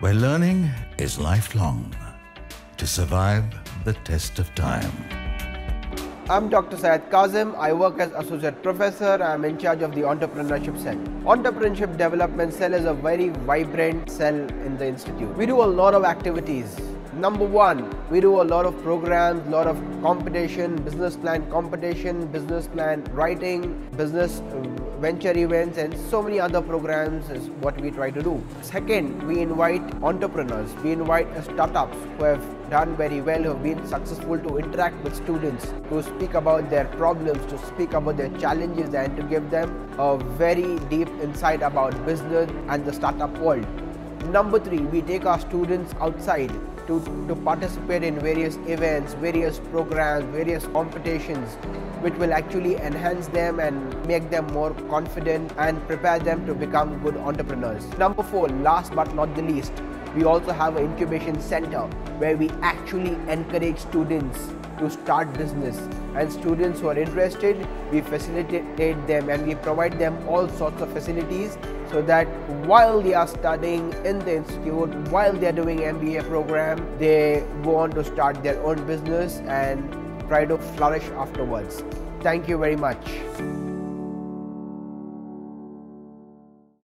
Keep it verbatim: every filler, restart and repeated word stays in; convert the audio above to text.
where learning is lifelong to survive the test of time. I'm Doctor Syed Kazim. I work as Associate Professor. I'm in charge of the Entrepreneurship Cell. Entrepreneurship Development Cell is a very vibrant cell in the Institute. We do a lot of activities. Number one, we do a lot of programs, lot of competition, business plan competition, business plan writing, business venture events, and so many other programs is what we try to do. Second, we invite entrepreneurs. We invite startups who have done very well, who have been successful, to interact with students, to speak about their problems, to speak about their challenges, and to give them a very deep insight about business and the startup world. Number three, we take our students outside to, to participate in various events, various programs, various competitions, which will actually enhance them and make them more confident and prepare them to become good entrepreneurs. Number four, last but not the least, we also have an incubation center where we actually encourage students to start business, and students who are interested, we facilitate them and we provide them all sorts of facilities so that while they are studying in the institute, while they are doing M B A program, they go on to start their own business and try to flourish afterwards. Thank you very much.